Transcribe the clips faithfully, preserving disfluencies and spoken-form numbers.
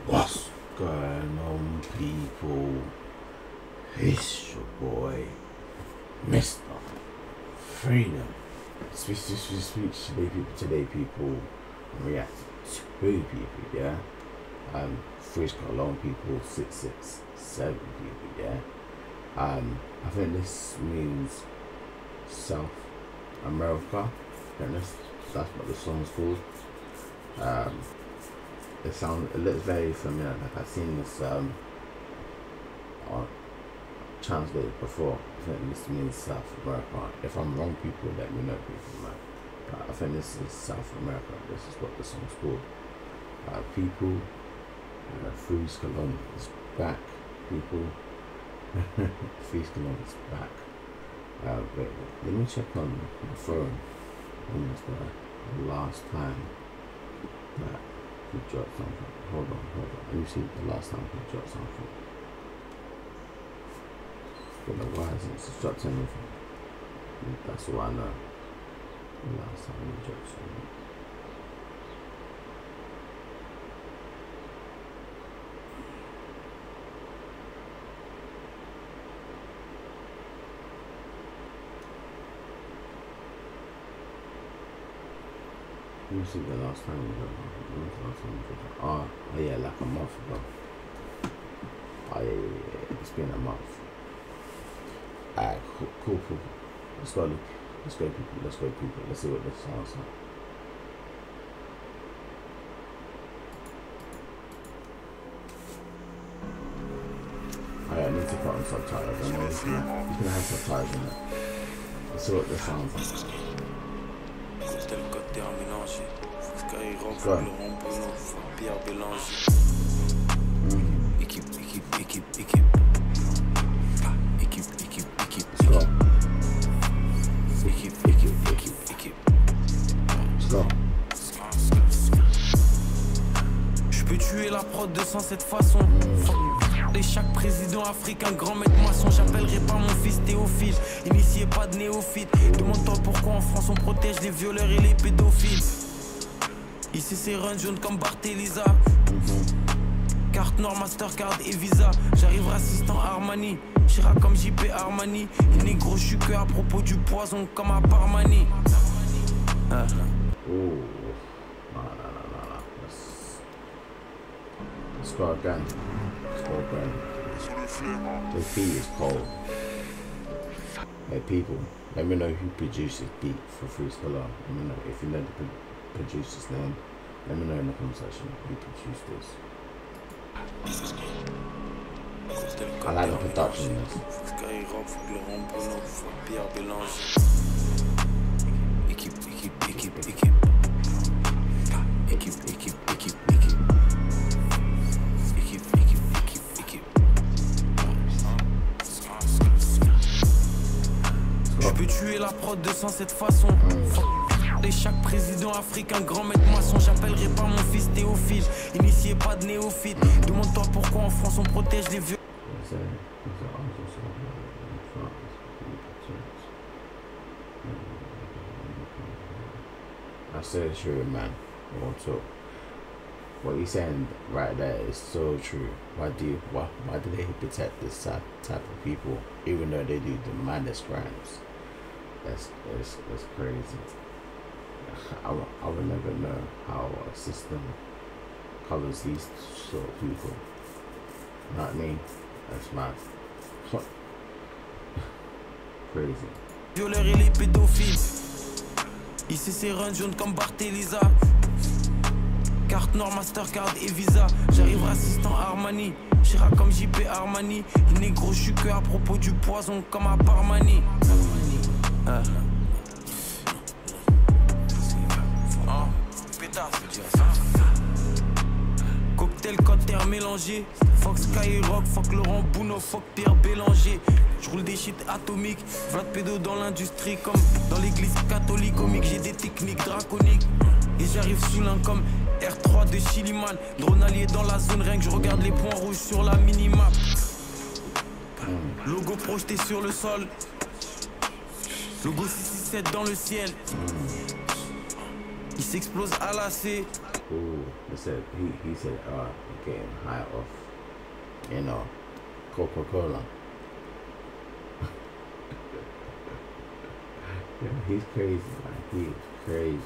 What's going on, people? It's your boy, Mister Freedom. Speech, speech, speech today, people. Today, people react to people, yeah. Um, Freeze Cologne people, six six seven people, yeah. Um, I think this means South America. And that's that's what the song's called. Um. It sounds, it looks very familiar. Like I've seen this um, on translated before. I think this means South America. If I'm wrong, people let me know, people, man. But I think this is South America. This is what the song's called. Uh, people, uh, Freeze Cologne is back. People, Freeze Cologne is back. Uh, wait, wait, let me check on the phone. When was the last time that he dropped something? Hold on, hold on. Let me see the last time he dropped something. It's been a while since he dropped anything. That's all I know. The last time he dropped something. Let me see the last time we got one. The last time we got oh, oh yeah, like a month ago. Oh yeah, yeah, yeah. It's been a month. Alright, cool, cool, cool. Let's go, let's go, people. Let's go, people. Let's see what this sounds like. Oh yeah, I need to put on subtitles. I know you can, you can have subtitles in it. Let's see what this sounds like. Quoi? Mmh. Équipe, équipe, équipe, équipe. Équipe, équipe, équipe, équipe. Équipe, équipe, équipe, équipe. Je peux tuer la prod de sang cette façon. Et chaque président africain, grand maître maçon. J'appellerai pas mon fils Théophile. Initié pas de néophyte. Demande-toi pourquoi en France on protège les violeurs et les pédophiles. Ici c'est run jaune comme Barthéliza. Carte noire, Mastercard et Visa. J'arrive assistant Armani. Chirac comme J P Armani. Et négro, je suis que à propos du poison comme à Parmani. Ah. Oh. No, no, no, no, no. Let's, let's go again. Let's go again. The beat is cold. Hey people, let me know who produced this beat for Freeze Cologne. Let me know if you know the producer's name. Let me know in the comment section who produced this. I like the production in this. Équipe, équipe, équipe, équipe. Équipe, équipe, équipe, équipe. Équipe, équipe, équipe, équipe. Je peux tuer la prod de sang cette façon. Et chaque président africain, grand maître maçon. J'appellerai pas mon fils Théophile. Initié pas de néophyte. Demande-toi pourquoi en France on protège les vieux. I said true, man. I want to. What he's saying right there is so true. Why do you, why why do they protect this type type of people, even though they do the maddest crimes? That's that's that's crazy. I, I would never know how a system covers these sort of people. You know what I mean? That's mad. Crazy. Violeurs et les pédophiles. Ici c'est run jaune comme Barthéliza. Carte noire, Mastercard et Visa. J'arrive assistant Armani. Chirac comme J P Armani. Et négro, je suis que à propos du poison comme à Parmani. Ah. Cocktail, cocktail mélangé. Fox Skyrock, fuck Laurent Bouno, fuck Pierre Bélanger. J'roule des shit atomiques, Vlad pédo dans l'industrie comme dans l'église catholique. Comique, j'ai des techniques draconiques. Et j'arrive sous l'un comme R trois de Chiliman. Drone allié dans la zone, rien que je regarde les points rouges sur la minimap. Logo projeté sur le sol. Logo six six sept dans le ciel. Il s'explose à la C. Ooh, he said he he said, "Oh, I'm getting high off, you know, Coca-Cola." Yeah, he's crazy, man. He's crazy.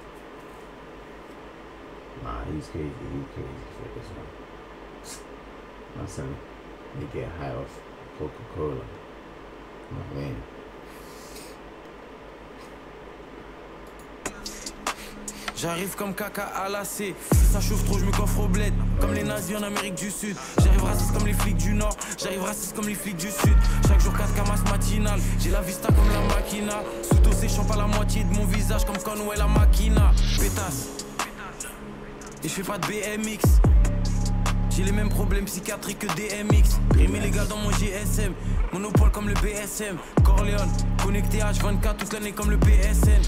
Nah, he's crazy. He's crazy for this one. My son, they get high off Coca-Cola. You know what I mean? J'arrive comme caca à lacet. Si ça chauffe trop, je me coffre au bled. Comme les nazis en Amérique du Sud. J'arrive raciste comme les flics du Nord. J'arrive raciste comme les flics du Sud. Chaque jour quatre camas matinales. J'ai la vista comme la machina. Sous séchant pas la moitié de mon visage comme Conway la machina. Pétasse. Et je fais pas de B M X. J'ai les mêmes problèmes psychiatriques que D M X. Rime illégal dans mon G S M. Monopole comme le B S M. Corleone, connecté H vingt-quatre toute l'année comme le P S N.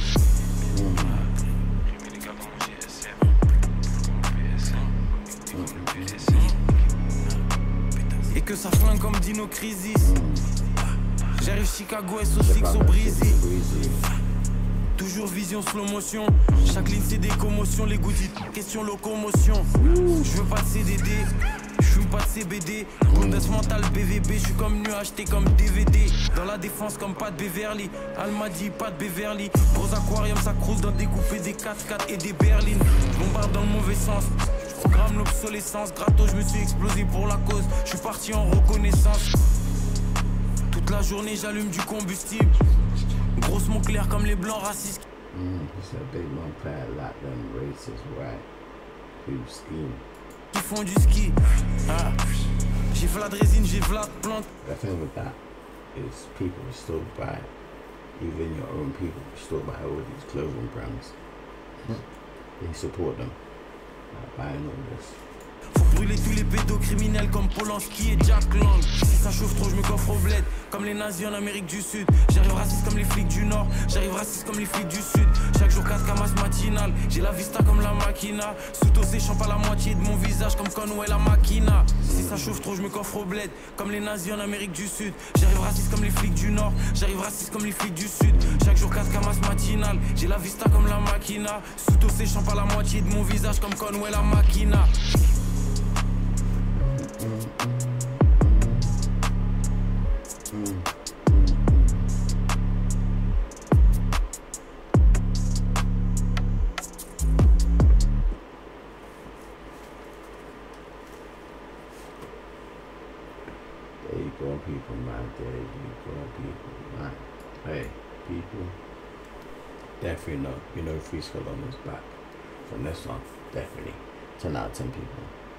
Et que ça flingue comme Dino Crisis. J'arrive Chicago S O six au Breezy. Toujours vision slow motion. Chaque ligne c'est des commotions. Les goodies, question locomotion. Je veux pas de C D D. J'fume pas de C B D. Bundesmental B V B. J'suis comme nu acheté comme D V D. Dans la défense comme pas de Beverly. Almadi, pas de Beverly. Gros aquarium ça crouse dans découpé des quatre quatre et des berlines. Bombarde dans le mauvais sens. Programme l'obsolescence, gratos, je me suis explosé pour la cause. Je suis parti en reconnaissance. Toute la journée j'allume du combustible. Grosse mot clair comme les blancs racistes. Mm, it's a big long clad lot them racist, right? Who scheme. Qui font du ski. Ah. J'ai v'là de résine, j'ai v'là de plante. The thing with that is people still buy, even your own people still buy all these clothing brands. They support them. Buying all this. Faut brûler tous les pédocriminels comme Polanski et Jack Lang. Si ça chauffe trop, je me coffre au bled. Comme les nazis en Amérique du Sud. J'arrive raciste comme les flics du Nord. J'arrive raciste comme les flics du Sud. Chaque jour quatre camas matinales. J'ai la vista comme la machina. Sous séchant pas la moitié de mon visage comme Conway la machina. Si ça chauffe trop, je me coffre au bled. Comme les nazis en Amérique du Sud. J'arrive raciste comme les flics du Nord. J'arrive raciste comme les flics du Sud. Chaque jour quatre camas matinales. J'ai la vista comme la machina. Sous séchant pas la moitié de mon visage comme Conway la machina. There you go, people, man. There you go, people, man. Hey, people. Definitely know. You know, Free Scalon is back from this one. Definitely. ten out of ten people.